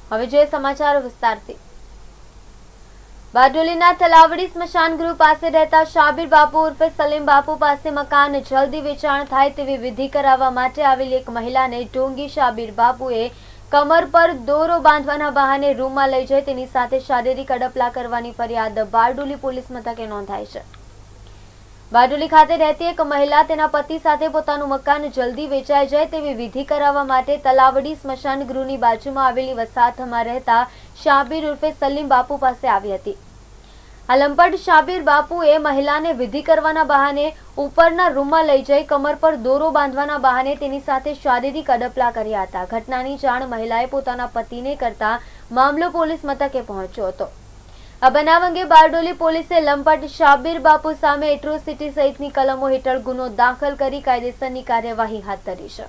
હવે જોઈએ સમાચારો વિસ્તારથી। બારડોલીના તલાવડી સ્મશાન ગૃહ પાસે રહેતા શાબીર બાપુ ઉર્ફે સલીમ બાપુ પાસે મકાન જલ્દી વેચાણ થાય તેવી વિધિ કરાવવા માટે આવેલી એક મહિલાને ઢોંગી શાબીર બાપુએ કમર પર દોરો બાંધવાના બહાને રૂમમાં લઈ જઈ તેની સાથે શારીરિક અડપલા કરવાની ફરિયાદ બારડોલી પોલીસ મથકે નોંધાઈ છે। બારડોલી ખાતે રહેતી એક મહિલા તેના પતિ સાથે પોતાનું મકાન જલ્દી વેચાઈ જાય તેવી વિધિ કરાવવા માટે તલાવડી સ્મશાન ગૃહની બાજુમાં આવેલી વસાહતમાં રહેતા શાબીર ઉર્ફે સલીમ બાપુ પાસે આવી હતી। આ લંપટ શાબીર બાપુએ મહિલાને વિધિ કરવાના બહાને ઉપરના રૂમમાં લઈ જઈ કમર પર દોરો બાંધવાના બહાને તેની સાથે શારીરિક અડપલા કર્યા હતા। ઘટનાની જાણ મહિલાએ પોતાના પતિને કરતા મામલો પોલીસ મથકે પહોંચ્યો હતો। આ બનાવ અંગે બારડોલી પોલીસે લંપટ શાબીર બાપુ સામે એટ્રોસિટી સહિતની કલમો હેઠળ ગુનો દાખલ કરી કાયદેસરની કાર્યવાહી હાથ ધરી છે।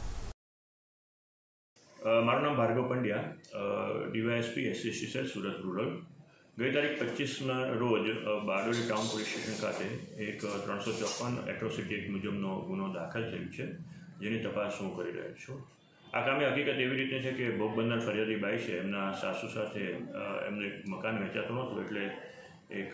મારું નામ Bhargav Pandya, DYSP SSC cell Surat rural. ગઈ તારીખ 25ના રોજ બારડોલી ટાઉન પોલીસ સ્ટેશન ખાતે એક 354 એટ્રોસિટી એક્ટ મુજબનો ગુનો દાખલ થયો છે, જેની તપાસ હું કરી રહ્યો છું। આ કામે હકીકત એવી રીતે છે કે ભોગ બનનાર ફરિયાદી બાઈ છે, એમના સાસુ સાથે એમનું એક મકાન વેચાતું નહોતું, એટલે એક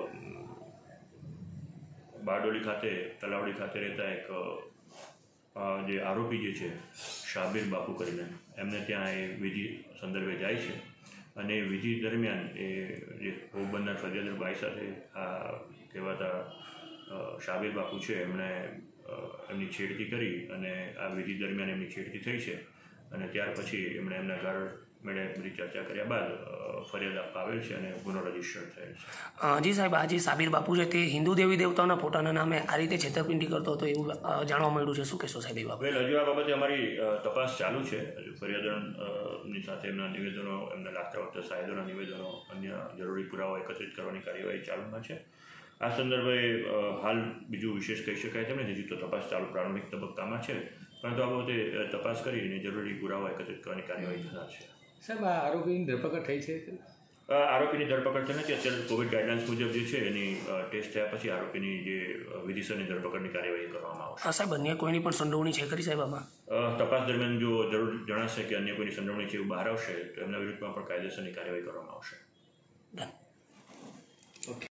બારડોલી ખાતે તલાવડી ખાતે રહેતા એક જે આરોપી જે છે શાબીર બાપુ કરીને, એમને ત્યાં એ વિધિ સંદર્ભે જાય છે અને વિધિ દરમિયાન એ જે ભોગ બનનાર ફરિયાદી બાઈ સાથે આ કહેવાતા શાબીર બાપુ છે એમણે એમની છેડતી કરી અને આ વિધિ દરમિયાન એમની છેડતી થઈ છે અને ત્યાર પછી એમણે એમના ઘર મેળે બધી ચર્ચા કર્યા બાદ ફરિયાદ આપવા આવેલ છે અને ગુનો રજીસ્ટર થયેલ છે। જી સાહેબ, આ જે શાબીર બાપુ છે તે હિન્દુ દેવી દેવતાઓના ફોટાના નામે આ રીતે છેતરપિંડી કરતો હતો એવું જાણવા મળ્યું છે, શું કહેશો સાહેબ એ બાબતે? હજુ આ બાબતે અમારી તપાસ ચાલુ છે। હજુ ફરિયાદની સાથે એમના નિવેદનો, એમને લાગતા વખતે સાહેબોના નિવેદનો, અન્ય જરૂરી પુરાવા એકત્રિત કરવાની કાર્યવાહી ચાલુમાં છે। આ સંદર્ભે હાલ બીજું વિશેષ કહી શકાય તેમ નથી, હજુ તો તપાસ ચાલુ પ્રારંભિક તબક્કામાં છે, પરંતુ આ બાબતે તપાસ કરીને જરૂરી પુરાવા એકત્રિત કરવાની કાર્યવાહી થનાર છે। સાહેબ, આ આરોપીની ધરપકડ થઈ છે? આરોપીની ધરપકડ થઈ નથી। અત્યારે કોવિડ ગાઈડલાઇન્સ મુજબ જે છે એની ટેસ્ટ થયા પછી આરોપીની જે વિધિસરની ધરપકડની કાર્યવાહી કરવામાં આવશે। સાહેબ, અન્ય કોઈની પણ સંડોવણી છે ખરી સાહેબ આમાં? તપાસ દરમિયાન જો જરૂર જણાશે કે અન્ય કોઈની સંડોવણી છે એવું બહાર આવશે તો એમના વિરુદ્ધમાં પણ કાયદેસરની કાર્યવાહી કરવામાં આવશે।